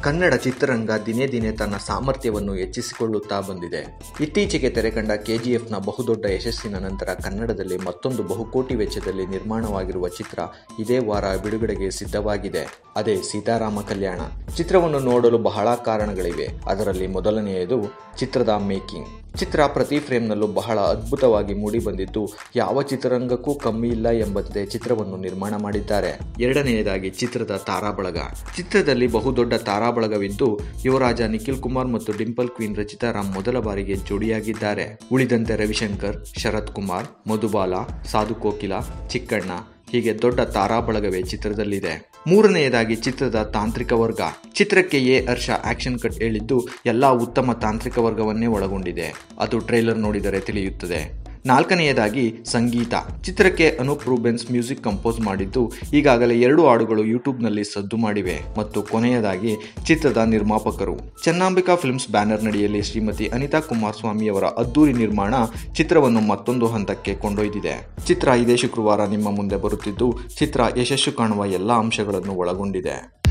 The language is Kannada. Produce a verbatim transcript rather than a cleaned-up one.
ಕನ್ನಡ ಚಿತ್ರರಂಗ ದಿನೇ ದಿನೇ ತನ್ನ ಸಾಮರ್ಥ್ಯವನ್ನು ಹೆಚ್ಚಿಸಿಕೊಳ್ಳುತ್ತಾ ಬಂದಿದೆ. ಇತ್ತೀಚೆಗೆ ತೆರೆಕಂಡ ಕೆಜಿಎಫ್ನ ಬಹುದೊಡ್ಡ ಯಶಸ್ಸಿನ ನಂತರ ಕನ್ನಡದಲ್ಲಿ ಮತ್ತೊಂದು ಬಹುಕೋಟಿ ವೆಚ್ಚದಲ್ಲಿ ನಿರ್ಮಾಣವಾಗಿರುವ ಚಿತ್ರ ಇದೇ ವಾರ ಬಿಡುಗಡೆಗೆ ಸಿದ್ಧವಾಗಿದೆ. ಅದೇ ಸೀತಾರಾಮ ಕಲ್ಯಾಣ. ಚಿತ್ರವನ್ನು ನೋಡಲು ಬಹಳ ಕಾರಣಗಳಿವೆ. ಅದರಲ್ಲಿ ಮೊದಲನೆಯದು ಚಿತ್ರದ ಮೇಕಿಂಗ್. ಚಿತ್ರ ಪ್ರತಿ ಫ್ರೇಮ್ನಲ್ಲೂ ಬಹಳ ಅದ್ಭುತವಾಗಿ ಮೂಡಿಬಂದಿದ್ದು ಯಾವ ಚಿತ್ರರಂಗಕ್ಕೂ ಕಮ್ಮಿ ಇಲ್ಲ ಎಂಬಂತೆ ಚಿತ್ರವನ್ನು ನಿರ್ಮಾಣ ಮಾಡಿದ್ದಾರೆ. ಎರಡನೆಯದಾಗಿ ಚಿತ್ರದ ತಾರಾಬಳಗ. ಚಿತ್ರದಲ್ಲಿ ಬಹುದೊಡ್ಡ ತಾರಾಬಳಗವಿದ್ದು ಯುವರಾಜ ನಿಖಿಲ್ ಕುಮಾರ್ ಮತ್ತು ಡಿಂಪಲ್ ಕ್ವೀನ್ ರಚಿತಾ ರಾಮ್ ಮೊದಲ ಬಾರಿಗೆ ಜೋಡಿಯಾಗಿದ್ದಾರೆ. ಉಳಿದಂತೆ ರವಿಶಂಕರ್, ಶರತ್ ಕುಮಾರ್, ಮಧುಬಾಲ, ಸಾಧು ಕೋಕಿಲ, ಚಿಕ್ಕಣ್ಣ ಹೀಗೆ ದೊಡ್ಡ ತಾರಾಬಳಗವೇ ಚಿತ್ರದಲ್ಲಿದೆ. ಮೂರನೆಯದಾಗಿ ಚಿತ್ರದ ತಾಂತ್ರಿಕ ವರ್ಗ. ಚಿತ್ರಕ್ಕೆ ಎ ಹರ್ಷ ಆಕ್ಷನ್ ಕಟ್ ಹೇಳಿದ್ದು ಎಲ್ಲಾ ಉತ್ತಮ ತಾಂತ್ರಿಕ ವರ್ಗವನ್ನೇ ಒಳಗೊಂಡಿದೆ. ಅದು ಟ್ರೈಲರ್ ನೋಡಿದರೆ ತಿಳಿಯುತ್ತದೆ. ನಾಲ್ಕನೆಯದಾಗಿ ಸಂಗೀತ. ಚಿತ್ರಕ್ಕೆ ಅನೂಪ್ ರೂಬೆನ್ಸ್ ಮ್ಯೂಸಿಕ್ ಕಂಪೋಸ್ ಮಾಡಿದ್ದು ಈಗಾಗಲೇ ಎರಡು ಹಾಡುಗಳು ಯೂಟ್ಯೂಬ್ನಲ್ಲಿ ಸದ್ದು ಮಾಡಿವೆ. ಮತ್ತು ಕೊನೆಯದಾಗಿ ಚಿತ್ರದ ನಿರ್ಮಾಪಕರು. ಚೆನ್ನಾಂಬಿಕಾ ಫಿಲ್ಮ್ಸ್ ಬ್ಯಾನರ್ ನಡಿಯಲ್ಲಿ ಶ್ರೀಮತಿ ಅನಿತಾ ಕುಮಾರಸ್ವಾಮಿಯವರ ಅದ್ದೂರಿ ನಿರ್ಮಾಣ ಚಿತ್ರವನ್ನು ಮತ್ತೊಂದು ಹಂತಕ್ಕೆ ಕೊಂಡೊಯ್ದಿದೆ. ಚಿತ್ರ ಇದೇ ಶುಕ್ರವಾರ ನಿಮ್ಮ ಮುಂದೆ ಬರುತ್ತಿದ್ದು ಚಿತ್ರ ಯಶಸ್ಸು ಕಾಣುವ ಎಲ್ಲ ಅಂಶಗಳನ್ನು ಒಳಗೊಂಡಿದೆ.